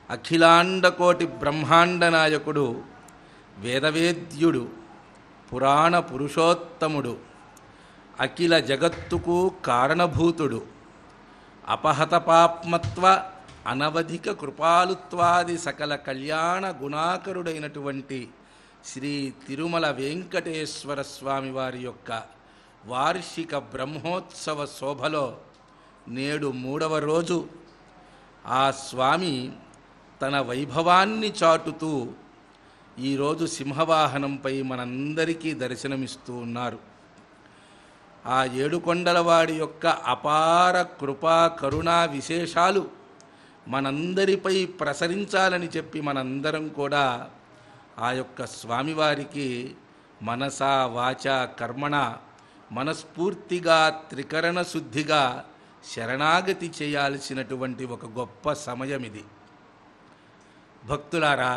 అఖిలాండకోటి బ్రహ్మాండ నాయకుడు, వేదవేద్యుడు, పురాణ పురుషోత్తముడు, అఖిల జగత్తుకు కారణభూతుడు, అపహతపాప్మత్వ అనవధిక కృపాలుత్వాది సకల కళ్యాణ గుణాకరుడైనటువంటి శ్రీ తిరుమల వెంకటేశ్వర స్వామి వారి యొక్క వార్షిక బ్రహ్మోత్సవ శోభలో నేడు 3వ రోజు ఆ స్వామి తన వైభవాన్ని చాటుతూ ఈరోజు సింహవాహనంపై మనందరికీ దర్శనమిస్తూ ఉన్నారు. ఆ ఏడుకొండలవాడి యొక్క అపార కృపా కరుణా విశేషాలు మనందరిపై ప్రసరించాలని చెప్పి మనందరం కూడా ఆ యొక్క స్వామివారికి మనసా వాచా కర్మణ మనస్ఫూర్తిగా త్రికరణ శుద్ధిగా శరణాగతి చేయాల్సినటువంటి ఒక గొప్ప సమయం ఇది. భక్తులారా,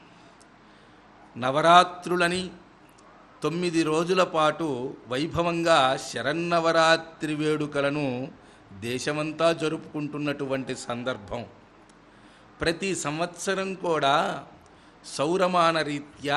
నవరాత్రులని 9 రోజుల పాటు వైభవంగా శరన్నవరాత్రి వేడుకలను దేశమంతా జరుపుకుంటున్నటువంటి సందర్భం. ప్రతి సంవత్సరం కూడా సౌరమాన రీత్యా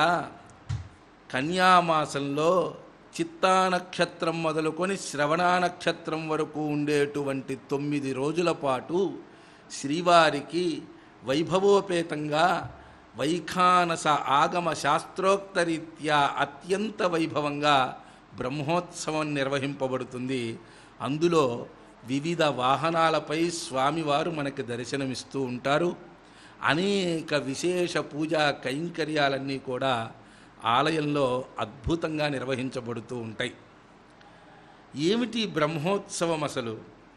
కన్యామాసంలో చిత్తా నక్షత్రం మొదలుకొని శ్రవణా నక్షత్రం వరకు ఉండేటువంటి 9 రోజుల పాటు శ్రీవారికి వైభవోపేతంగా వైఖానస ఆగమ శాస్త్రోక్తరీత్యా అత్యంత వైభవంగా బ్రహ్మోత్సవం నిర్వహింపబడుతుంది. అందులో వివిధ వాహనాలపై స్వామివారు మనకి దర్శనమిస్తూ ఉంటారు. అనేక విశేష పూజా కైంకర్యాలన్నీ కూడా ఆలయంలో అద్భుతంగా నిర్వహించబడుతూ ఉంటాయి. ఏమిటి బ్రహ్మోత్సవం అసలు?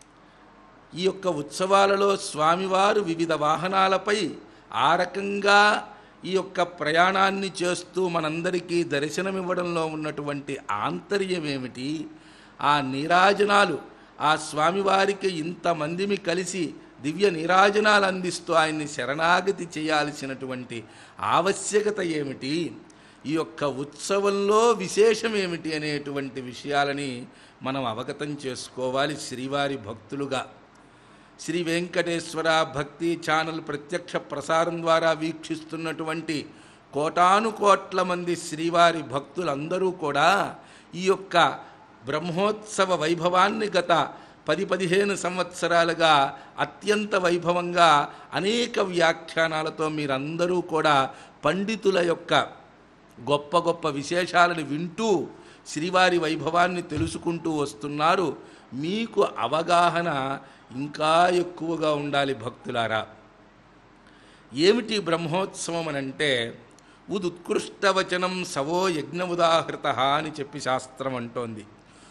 ఈ యొక్క ఉత్సవాలలో స్వామివారు వివిధ వాహనాలపై ఆ రకంగా ఈ యొక్క ప్రయాణాన్ని చేస్తూ మనందరికీ దర్శనమివ్వడంలో ఉన్నటువంటి ఆంతర్యం ఏమిటి? ఆ నీరాజనాలు, ఆ స్వామివారికి ఇంతమందిని కలిసి దివ్య నీరాజనాలు అందిస్తూ ఆయన్ని శరణాగతి చేయాల్సినటువంటి ఆవశ్యకత ఏమిటి? ఈ యొక్క ఉత్సవంలో విశేషం ఏమిటి అనేటువంటి విషయాలని మనం అవగతం చేసుకోవాలి. శ్రీవారి భక్తులుగా శ్రీ వెంకటేశ్వర భక్తి ఛానల్ ప్రత్యక్ష ప్రసారం ద్వారా వీక్షిస్తున్నటువంటి కోటానుకోట్ల మంది శ్రీవారి భక్తులందరూ కూడా ఈ యొక్క బ్రహ్మోత్సవ వైభవాన్ని గత 10-15 సంవత్సరాలుగా అత్యంత వైభవంగా అనేక వ్యాఖ్యానాలతో మీరందరూ కూడా పండితుల యొక్క గొప్ప గొప్ప విశేషాలను వింటూ శ్రీవారి వైభవాన్ని తెలుసుకుంటూ వస్తున్నారు. మీకు అవగాహన ఇంకా ఎక్కువగా ఉండాలి భక్తులారా. ఏమిటి బ్రహ్మోత్సవం అనంటే, ఉత్కృష్టవచనం సవో యజ్ఞ ఉదాహృత అని చెప్పి శాస్త్రం అంటోంది.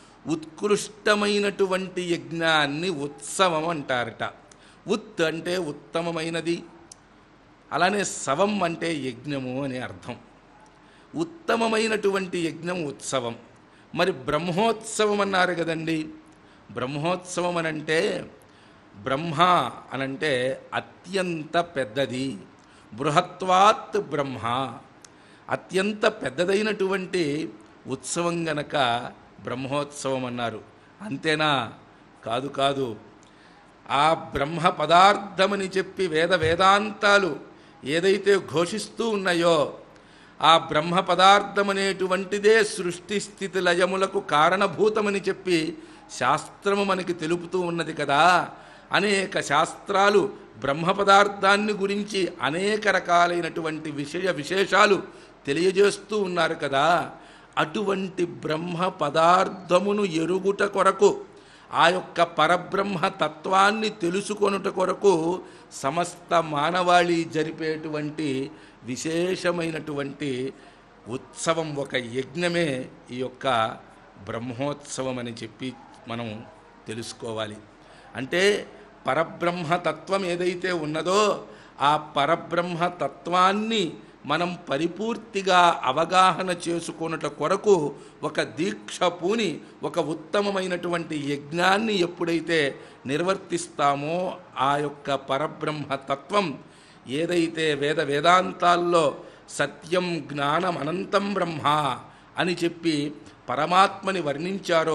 ఉత్కృష్టమైనటువంటి యజ్ఞాన్ని ఉత్సవం అంటారట. ఉత్ అంటే ఉత్తమమైనది, అలానే సవం అంటే యజ్ఞము అనే అర్థం. ఉత్తమమైనటువంటి యజ్ఞం ఉత్సవం. మరి బ్రహ్మోత్సవం అన్నారు కదండి. బ్రహ్మోత్సవం అనంటే బ్రహ్మ అనంటే అత్యంత పెద్దది. బృహత్వాత్ బ్రహ్మ, అత్యంత పెద్దదైనటువంటి ఉత్సవం గనక బ్రహ్మోత్సవం అన్నారు. అంతేనా? కాదు కాదు. ఆ బ్రహ్మ పదార్థమని చెప్పి వేదాంతాలు ఏదైతే ఘోషిస్తూ ఉన్నాయో ఆ బ్రహ్మ పదార్థం అనేటువంటిదే సృష్టి స్థితి లయములకు కారణభూతమని చెప్పి శాస్త్రము మనకి తెలుపుతూ ఉన్నది కదా. అనేక శాస్త్రాలు బ్రహ్మ పదార్థాన్ని గురించి అనేక రకాలైనటువంటి విశేషాలు తెలియజేస్తూ ఉన్నారు కదా. అటువంటి బ్రహ్మ పదార్థమును ఎరుగుట కొరకు, ఆ యొక్క పరబ్రహ్మ తత్వాన్ని తెలుసుకొనుట కొరకు సమస్త మానవాళి జరిపేటువంటి విశేషమైనటువంటి ఉత్సవం, ఒక యజ్ఞమే ఈ యొక్క బ్రహ్మోత్సవం అని చెప్పి మనం తెలుసుకోవాలి. అంటే పరబ్రహ్మ తత్వం ఏదైతే ఉన్నదో ఆ పరబ్రహ్మ తత్వాన్ని మనం పరిపూర్తిగా అవగాహన చేసుకొనుట కొరకు ఒక దీక్ష పూని ఒక ఉత్తమమైనటువంటి యజ్ఞాన్ని ఎప్పుడైతే నిర్వర్తిస్తామో ఆ యొక్క పరబ్రహ్మ తత్వం ఏదైతే వేదాంతాల్లో సత్యం జ్ఞానం అనంతం బ్రహ్మ అని చెప్పి పరమాత్మని వర్ణించారో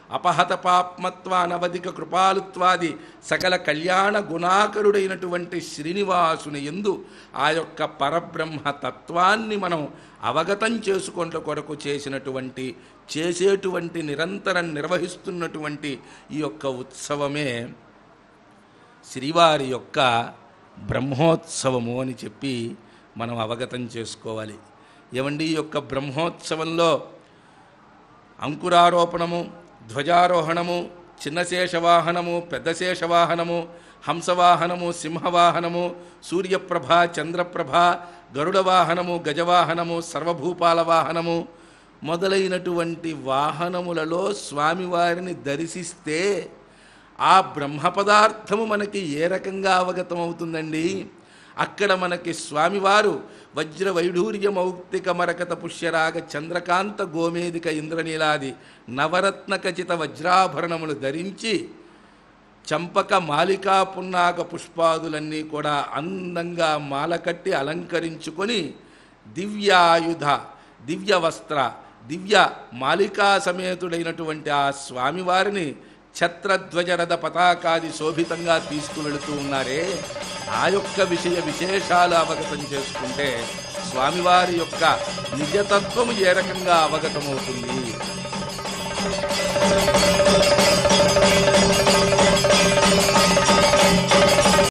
అపహత పాప్మత్వానవధిక కృపాలుత్వాది సకల కళ్యాణ గుణాకరుడైనటువంటి శ్రీనివాసుని యందు ఆ యొక్క పరబ్రహ్మ తత్వాన్ని మనం అవగతం చేసుకొనుట కొరకు చేసేటువంటి నిరంతరం నిర్వహిస్తున్నటువంటి ఈ యొక్క ఉత్సవమే శ్రీవారి యొక్క బ్రహ్మోత్సవము అని చెప్పి మనం అవగతం చేసుకోవాలి. ఏమండి, ఈ యొక్క బ్రహ్మోత్సవంలో అంకురారోపణము, ధ్వజారోహణము, చిన్న శేషవాహనము, పెద్ద శేషవాహనము, హంసవాహనము, సింహవాహనము, సూర్యప్రభ, చంద్రప్రభ, గరుడ వాహనము, గజవాహనము, సర్వభూపాల వాహనము మొదలైనటువంటి వాహనములలో స్వామివారిని దర్శిస్తే ఆ బ్రహ్మ పదార్థము మనకి ఏ రకంగా అవగతమవుతుందండి? అక్కడ మనకి స్వామివారు వజ్ర వైఢూర్య మౌక్తిక మరకత పుష్యరాగ చంద్రకాంత గోమేదిక ఇంద్రనీలాది నవరత్న ఖచిత వజ్రాభరణములు ధరించి చంపక మాలికా పున్నాగ పుష్పాదులన్నీ కూడా అందంగా మాలకట్టి అలంకరించుకొని దివ్యాయుధ, దివ్య వస్త్ర, దివ్య మాలికా సమేతుడైనటువంటి ఆ స్వామివారిని ఛత్రధ్వజరథ పతాకాది శోభితంగా తీసుకువెళుతూ ఉన్నారే, ఆ యొక్క విశేషాలు అవగతం చేసుకుంటే స్వామివారి యొక్క నిజతత్వము ఏ రకంగా అవగతమవుతుంది?